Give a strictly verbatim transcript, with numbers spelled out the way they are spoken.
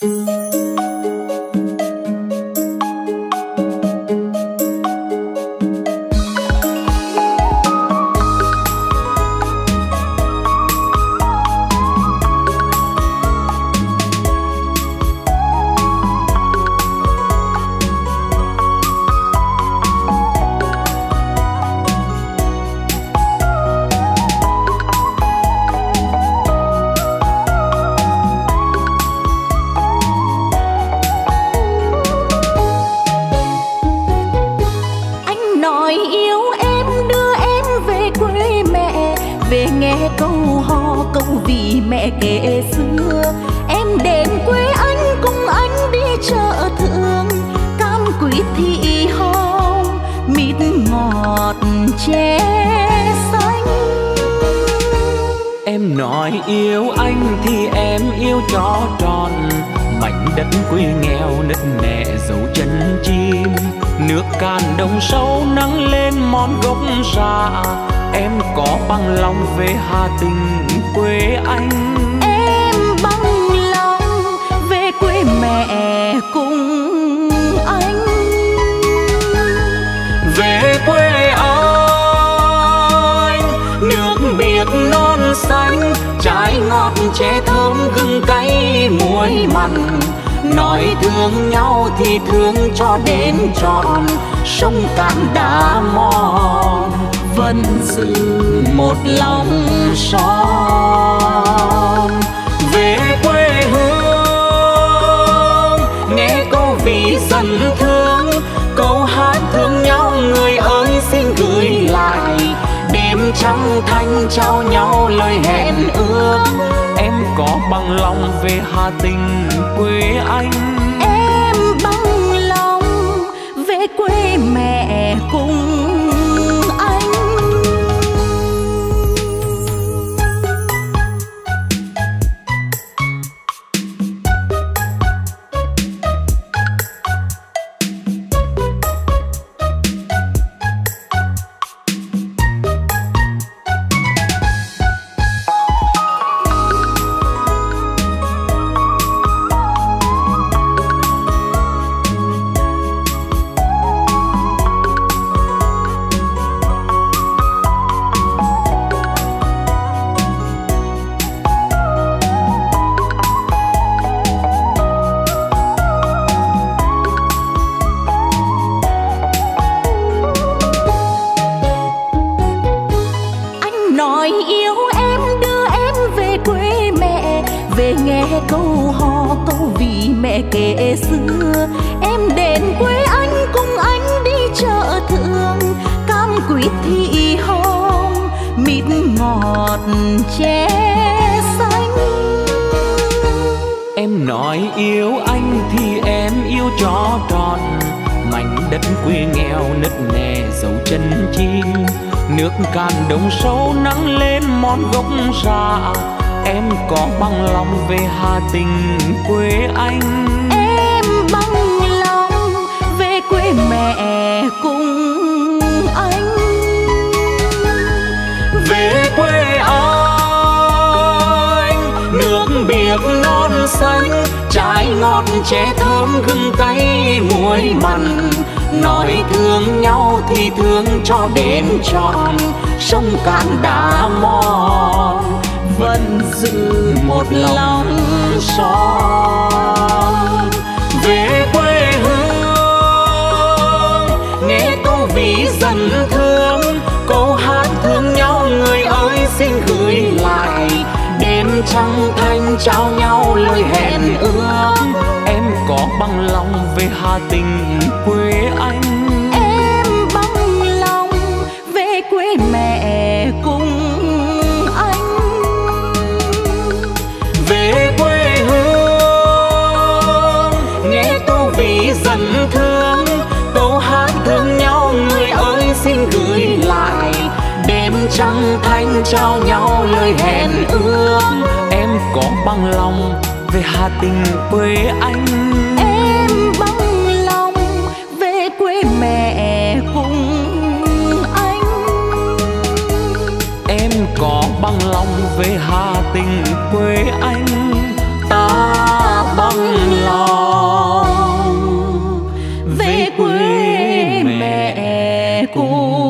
Kể xưa em đến quê anh cùng anh đi chợ thượng, cam quýt thị hồng mít ngọt chè xanh. Em nói yêu anh thì em yêu cho tròn mảnh đất quê nghèo nứt nẻ dấu chân chim, nước cạn đồng sâu nắng lên món gốc rạ. Em có bằng lòng về Hà Tĩnh quê anh. Em bằng lòng về quê mẹ cùng anh. Về quê anh, nước biếc non xanh, trái ngọt chè thơm gừng cay muối mặn. Nói thương nhau thì thương cho đến trọn, sông cạn đá mòn vẫn giữ một lòng son. Về quê hương nghe câu ví dần thương, câu hát thương nhau người ơi xin gửi lại. Đêm trăng thanh trao nhau lời hẹn ước, em có bằng lòng về Hà Tĩnh quê anh. Em bằng lòng về quê mẹ cùng anh. Kể xưa em đến quê anh cùng anh đi chợ thượng, cam quýt thị hồng mít ngọt chè xanh. Em nói yêu anh thì em yêu cho tròn mảnh đất quê nghèo nứt nẻ dấu chân chim, nước cạn đồng sâu nắng lên món gốc rạ. Em có bằng lòng về Hà Tĩnh quê anh. Em bằng lòng về quê mẹ cùng anh. Về quê anh, nước biếc non xanh, trái ngọt chè thơm gừng cay muối mặn. Nói thương nhau thì thương cho đến trọn, sông cạn đá mòn vẫn giữ một lòng son. Về quê hương nghe câu ví dần thương, câu hát thương nhau người ơi xin gửi lại. Đêm trăng thanh trao nhau lời hẹn ước, em có bằng lòng về Hà Tĩnh quê anh. Em bằng lòng về quê mẹ cùng anh. Về quê hương nghe câu ví dần thương, câu hát thương nhau người ơi xin gửi lại. Đêm trăng thanh trao nhau lời hẹn ước, em có bằng lòng về Hà Tĩnh quê anh. Em bằng lòng về quê mẹ cùng anh. Em có bằng lòng về Hà Tĩnh quê anh. Ta bằng cùng.